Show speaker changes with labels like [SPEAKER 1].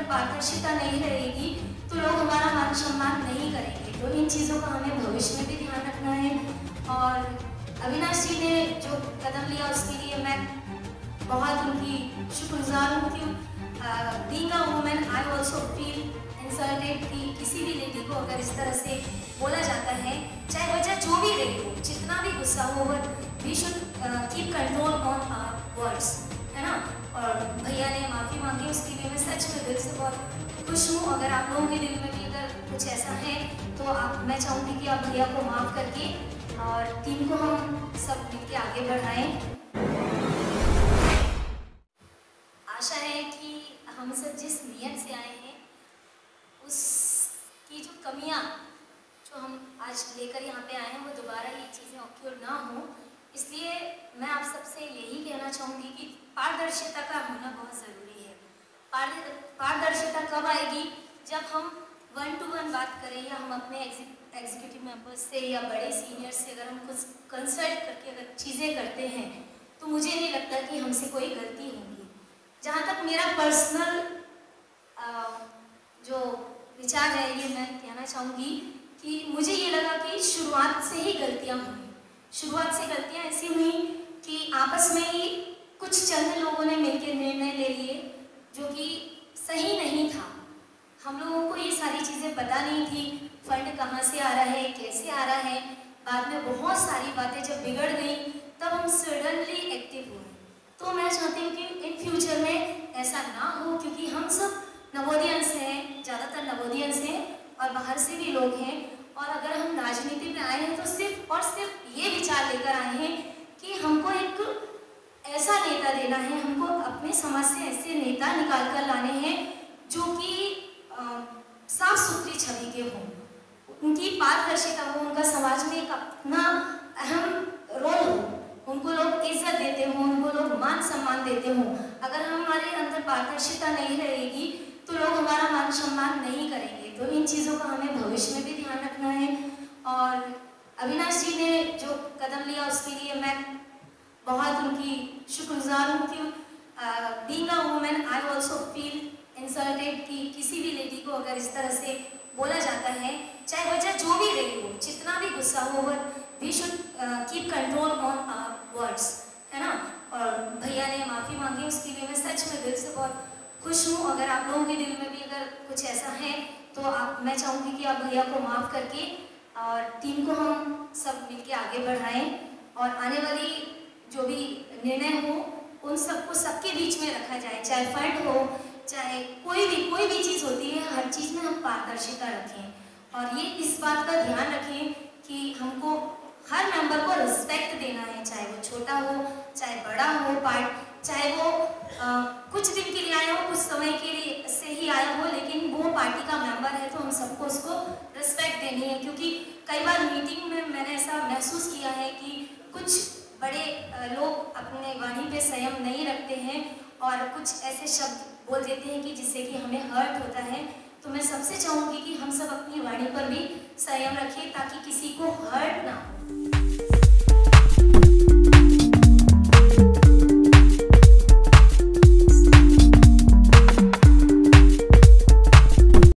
[SPEAKER 1] पारदर्शिता नहीं रहेगी तो लोग हमारा मान सम्मान नहीं करेंगे। तो इन चीज़ों का हमें भविष्य में भी ध्यान रखना है। और अविनाश जी ने जो कदम लिया उसके लिए मैं बहुत उनकी शुक्रगुजार हूँ कि being a women I also feel insulted कि किसी भी लेडी को अगर इस तरह से बोला जाता है, चाहे वजह जो भी रही हो, जितना भी गुस्सा हो, but we should keep control on our words, है ना। और भैया ने माफ़ी मांगी, उसके लिए मैं सच में दिल से बहुत खुश हूँ। अगर आप लोगों के दिल में भी अगर कुछ ऐसा है तो मैं चाहूँगी कि आप भैया को माफ़ करके और टीम को हम सब मिलकर आगे बढ़ाएं। आशा है कि हम सब जिस नियत से आए हैं उसकी जो कमियां जो हम आज लेकर यहाँ पे आए हैं वो दोबारा ये चीज़ें ऑक्योर ना हो। इसलिए मैं आप सबसे यही कहना चाहूँगी कि पारदर्शिता का होना बहुत ज़रूरी है। पारदर्शिता कब आएगी? जब हम 1 to 1 बात करें या हम अपने एग्जीक्यूटिव मेंबर्स से या बड़े सीनियर से अगर हम कुछ कंसल्ट करके अगर चीज़ें करते हैं तो मुझे नहीं लगता कि हमसे कोई गलती होगी। जहाँ तक मेरा पर्सनल जो विचार है ये मैं कहना चाहूँगी कि मुझे ये लगा कि शुरुआत से ही गलतियाँ हुई। शुरुआत से गलतियाँ ऐसी हुई कि आपस में ही कुछ चंद लोगों ने मिलकर निर्णय ले लिए जो कि सही नहीं था। हम लोगों को ये सारी चीज़ें पता नहीं थी, फंड कहाँ से आ रहा है, कैसे आ रहा है। बाद में बहुत सारी बातें जब बिगड़ गई तब हम सडनली एक्टिव हुए। तो मैं चाहती हूँ कि इन फ्यूचर में ऐसा ना हो, क्योंकि हम सब नवोदियंस हैं, ज़्यादातर नवोदियंस हैं और बाहर से भी लोग हैं। और अगर हम राजनीति में आए हैं तो सिर्फ और सिर्फ ये विचार लेकर आए हैं कि हमको एक ऐसा नेता देना है, हमको अपने समाज से ऐसे नेता निकाल कर लाने हैं जो कि साफ सुथरी छवि के हों, उनकी पारदर्शिता हो, उनका समाज में एक अपना अहम रोल हो, उनको लोग इज्जत देते हों, उनको लोग मान सम्मान देते हों। अगर हमारे अंदर पारदर्शिता नहीं रहेगी तो लोग हमारा मान सम्मान नहीं करेंगे। तो इन चीज़ों का हमें भविष्य में भी ध्यान रखना है। और अविनाश जी ने जो कदम लिया उसके लिए मैं बहुत उनकी शुक्रगुजार हूँ कि being a women I also feel insulted कि किसी भी लेडी को अगर इस तरह से बोला जाता है, चाहे वजह जो भी रही हो, जितना भी गुस्सा हो, but we should keep control on our words, है ना। और भैया ने माफ़ी मांगी, उसके लिए मैं सच में दिल से बहुत खुश हूँ। अगर आप लोगों के दिल में भी अगर कुछ ऐसा है तो मैं चाहूँगी कि आप भैया को माफ़ करके और टीम को हम सब मिलके आगे बढ़ाएं और आने वाली जो भी निर्णय हो उन सबको सबके बीच में रखा जाए। चाहे फंड हो, चाहे कोई भी चीज़ होती है, हर चीज़ में हम पारदर्शिता रखें। और ये इस बात का ध्यान रखें कि हमको हर मेंबर को रिस्पेक्ट देना है, चाहे वो छोटा हो, चाहे बड़ा हो, चाहे वो कुछ दिन के लिए आया हो, कुछ समय के लिए से ही आया हो, लेकिन वो पार्टी का मेंबर है तो हम सबको उसको रिस्पेक्ट देनी है। क्योंकि कई बार मीटिंग में मैंने ऐसा महसूस किया है कि कुछ बड़े लोग अपने वाणी पे संयम नहीं रखते हैं और कुछ ऐसे शब्द बोल देते हैं कि जिससे कि हमें हर्ट होता है। तो मैं सबसे चाहूँगी कि हम सब अपनी वाणी पर भी संयम रखें ताकि किसी को हर्ट ना हो।